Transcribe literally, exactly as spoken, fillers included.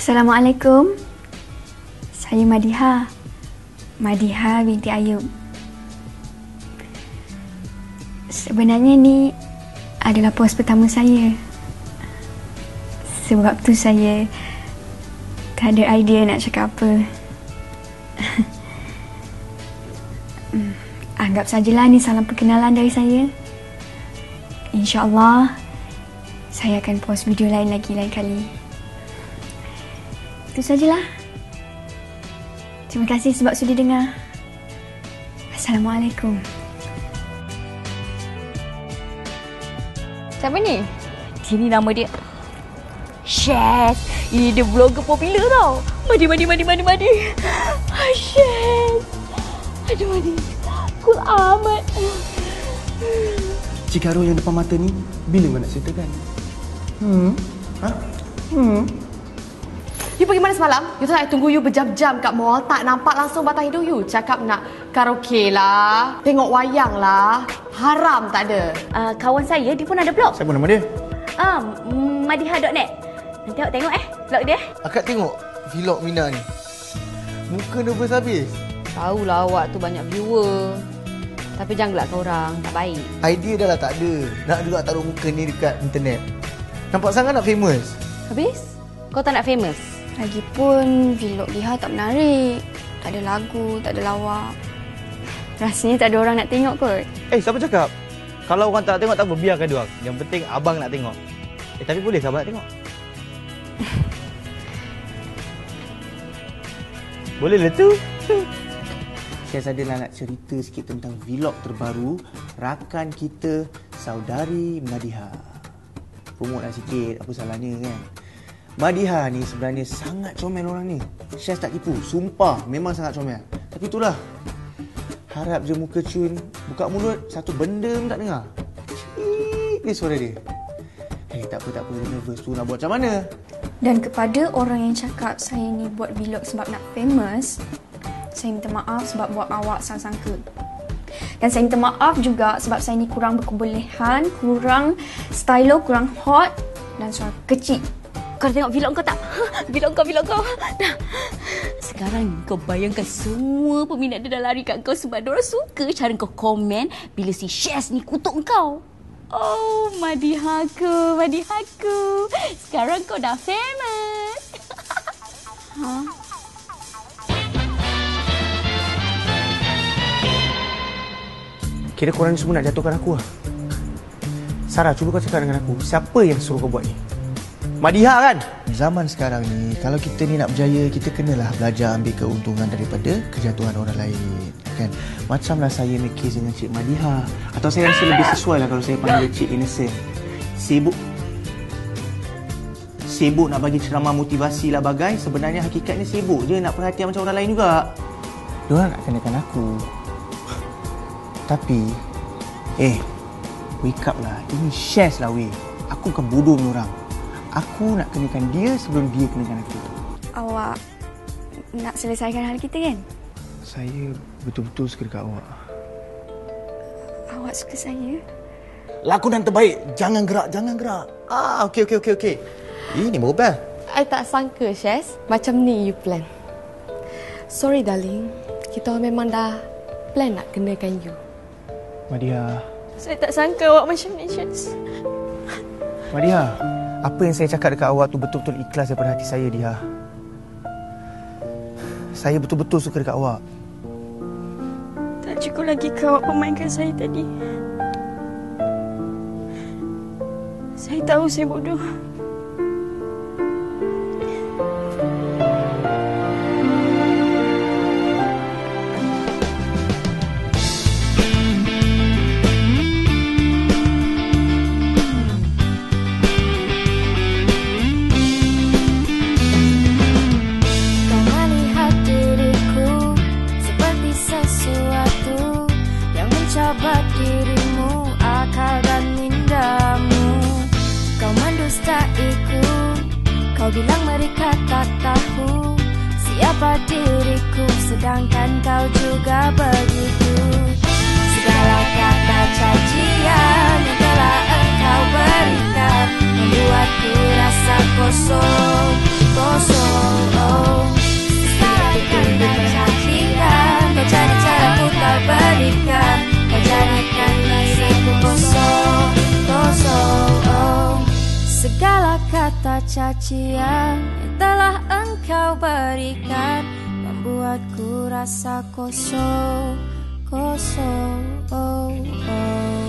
Assalamualaikum. Saya Madiha. Madiha binti Ayub. Sebenarnya ni adalah pos pertama saya. Sebab tu saya tak ada idea nak cakap apa. Anggap sajalah ni salam perkenalan dari saya. InsyaAllah saya akan post video lain lagi lain kali. Itu sajalah. Terima kasih sebab sudi dengar. Assalamualaikum. Siapa ni? Ini nama dia Shaz. Ini dia vlogger popular tau. Madi, Madi, Madi, Madi, Madi. Ah, Shaz. Aduh, Madi. Cool amat. Cik Karo yang depan mata ni, bila kau nak ceritakan? Hmm? Ha? Hmm? You pergi mana semalam? You tak nak tunggu you berjam-jam kat mall. Tak nampak langsung batang hidung you. Cakap nak karaoke lah. Tengok wayang lah. Haram tak ada. Uh, kawan saya, dia pun ada blog. Siapa nama dia? Ah, madiha dot net. Nanti awak tengok eh blog dia. Akak tengok vlog Mina ni. Muka nervous habis. Tahulah awak tu banyak viewer. Tapi janganlah kau orang. Tak baik. Idea dah lah tak ada. Nak juga taruh muka ni dekat internet. Nampak sangat nak famous. Habis? Kau tak nak famous? Lagipun vlog Liha tak menarik. Tak ada lagu, tak ada lawak. Rasanya tak ada orang nak tengok kot. Eh, siapa cakap? Kalau orang tak nak tengok, tak apa, biarkan dia orang. Yang penting abang nak tengok. Eh, tapi boleh ke abang nak tengok? Boleh lah tu. Saya adalah nak cerita sikit tentang vlog terbaru rakan kita, Saudari Madiha. Promote lah sikit, apa salahnya kan? Madiha ni sebenarnya sangat comel orang ni. Syaz tak tipu, sumpah memang sangat comel. Tapi itulah, harap je muka cun, buka mulut, satu benda pun tak dengar. Cik, dia suara dia. Eh, tak apa, tak apa, dia nervous tu nak buat macam mana? Dan kepada orang yang cakap saya ni buat vlog sebab nak famous, saya minta maaf sebab buat awak salah sangka. Dan saya minta maaf juga sebab saya ni kurang berkebolehan, kurang stylo, kurang hot dan suara kecil. Kau tengok vlog kau tak? Vlog kau, vlog kau. Dah. Sekarang kau bayangkan semua peminat dia dah lari kat kau sebab diorang suka cara kau komen bila si Shaz ni kutuk kau. Oh, Madihaku, Madihaku. Sekarang kau dah famous. Ha? Kira korang ni semua nak jatuhkan aku lah. Sarah, cuba kau cakap dengan aku, siapa yang suruh kau buat ni? Madiha kan? Zaman sekarang ni, kalau kita ni nak berjaya, kita kenalah belajar ambil keuntungan daripada kejatuhan orang lain. Kan? Macamlah saya make case dengan Cik Madiha. Atau saya rasa lebih sesuai lah kalau saya panggil Cik Innocent. Sibuk. Sibuk nak bagi ceramah motivasi lah bagai. Sebenarnya hakikatnya sibuk je nak perhatian macam orang lain juga. Diorang nak kenakan aku. Tapi, eh, wake up lah. Ini Shaz lah weh. Aku bukan bodoh ni orang. Aku nak kenakan dia sebelum dia kenakan aku. Awak nak selesaikan hal kita kan? Saya betul-betul suka dekat awak. Awak suka saya? Lakonan terbaik. Jangan gerak, jangan gerak. Ah, okey, okey, okey, okey. Ini baru bel. I tak sangka, Shaz, macam ni you plan. Sorry, darling. Kita memang dah plan nak kenakan you. Madiha. Saya tak sangka awak macam ni, Shaz. Madiha, apa yang saya cakap dekat awak tu betul-betul ikhlas daripada hati saya, Dia. Saya betul-betul suka dekat awak. Tak cukup lagi ke awak pemainkan saya tadi? Saya tahu saya bodoh. Dirimu, akal dan mindamu. Kau mendustaiku, kau bilang mereka tak tahu siapa diriku, sedangkan kau juga begitu. Segala kata cacian yang telah engkau berikan membuatku rasa kosong, kosong. cacian yang telah engkau berikan membuatku rasa kosong, kosong, oh, oh.